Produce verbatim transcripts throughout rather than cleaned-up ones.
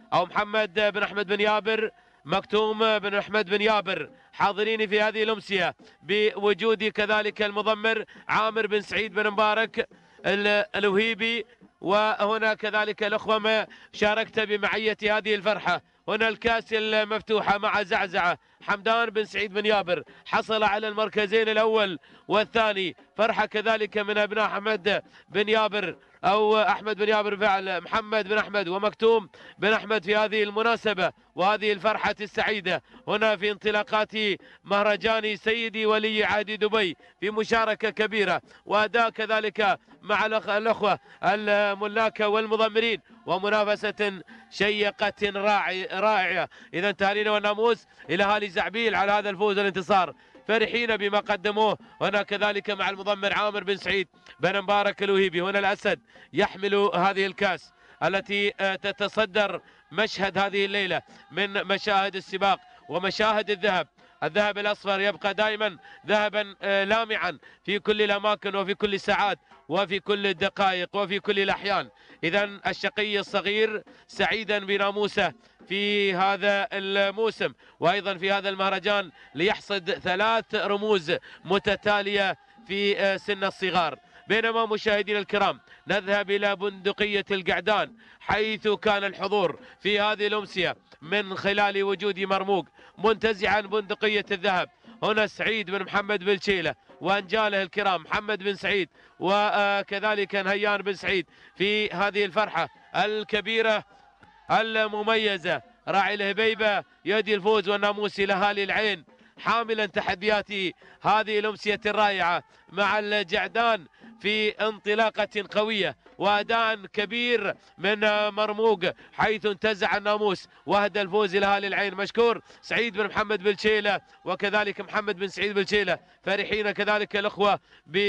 أو محمد بن أحمد بن يابر، مكتوم بن أحمد بن يابر حاضرين في هذه الأمسية، بوجود كذلك المضمر عامر بن سعيد بن مبارك الوهيبي. وهنا كذلك الأخوة ما شاركت بمعية هذه الفرحة. هنا الكاس المفتوحة مع زعزعة حمدان بن سعيد بن يابر حصل على المركزين الأول والثاني. فرحة كذلك من أبناء أحمد بن يابر أو أحمد بن يابر فعل محمد بن أحمد ومكتوم بن أحمد في هذه المناسبة وهذه الفرحة السعيدة. هنا في انطلاقات مهرجان سيدي ولي عهد دبي في مشاركة كبيرة وأداء كذلك مع الأخوة الملاك والمضمرين ومنافسة شيقة رائعة. إذا تهانينا والناموس إلى أهالي زعبيل على هذا الفوز والانتصار، فرحين بما قدموه. هنا كذلك مع المضمر عامر بن سعيد بن مبارك الوهيبي. هنا الأسد يحمل هذه الكاس التي تتصدر مشهد هذه الليلة من مشاهد السباق ومشاهد الذهب. الذهب الأصفر يبقى دائما ذهبا لامعا في كل الأماكن وفي كل الساعات وفي كل الدقائق وفي كل الأحيان. إذا الشقي الصغير سعيدا بناموسه في هذا الموسم وأيضا في هذا المهرجان ليحصد ثلاث رموز متتالية في سن الصغار. بينما مشاهدينا الكرام نذهب إلى بندقية القعدان حيث كان الحضور في هذه الأمسية من خلال وجود مرموق منتزعا بندقية الذهب. هنا سعيد بن محمد بن شيلة وأنجاله الكرام محمد بن سعيد وكذلك نهيان بن سعيد في هذه الفرحة الكبيرة المميزة. راعي الهبيبة يهدي الفوز والناموس إلى أهالي العين حاملا تحديات هذه الأمسية الرائعة مع الجعدان في انطلاقة قوية وأداء كبير من مرموق حيث انتزع الناموس وأهدى الفوز إلى أهالي العين. مشكور سعيد بن محمد بن شيلة وكذلك محمد بن سعيد بن شيلة فرحين كذلك الأخوة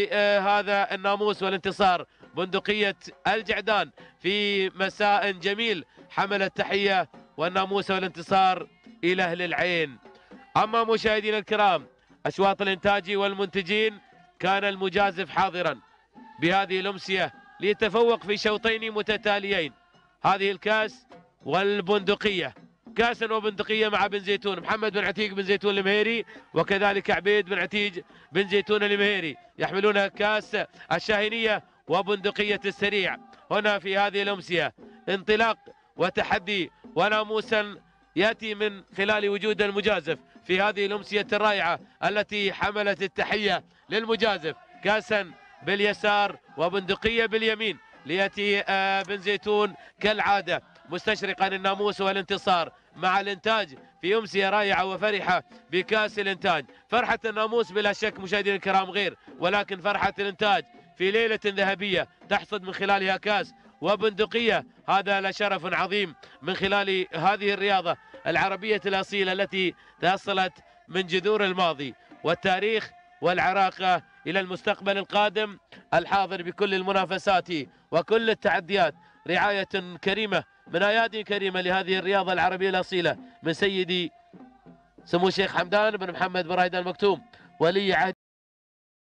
بهذا الناموس والانتصار. بندقية الجعدان في مساء جميل حمل التحية والناموس والانتصار إلى أهل العين. أما مشاهدينا الكرام أشواط الإنتاج والمنتجين كان المجازف حاضرا بهذه الأمسية ليتفوق في شوطين متتاليين. هذه الكاس والبندقية، كاسا وبندقية مع بن زيتون محمد بن عتيق بن زيتون المهيري وكذلك عبيد بن عتيج بن زيتون المهيري يحملون كاس الشاهينية وبندقية السريع. هنا في هذه الأمسية انطلاق وتحدي وناموسا يأتي من خلال وجود المجازف في هذه الأمسية الرائعة التي حملت التحية للمجازف. كاسا باليسار وبندقية باليمين ليأتي بن زيتون كالعادة مستشرقا الناموس والانتصار مع الانتاج في أمسية رائعة وفرحة بكاس الانتاج. فرحة الناموس بلا شك مشاهدينا الكرام غير، ولكن فرحة الانتاج في ليلة ذهبية تحصد من خلالها كاس وبندقية هذا لشرف عظيم من خلال هذه الرياضة العربية الأصيلة التي تأصلت من جذور الماضي والتاريخ والعراقة إلى المستقبل القادم الحاضر بكل المنافسات وكل التحديات. رعاية كريمة من أياد كريمة لهذه الرياضة العربية الأصيلة من سيدي سمو الشيخ حمدان بن محمد بن رايد المكتوم ولي عهد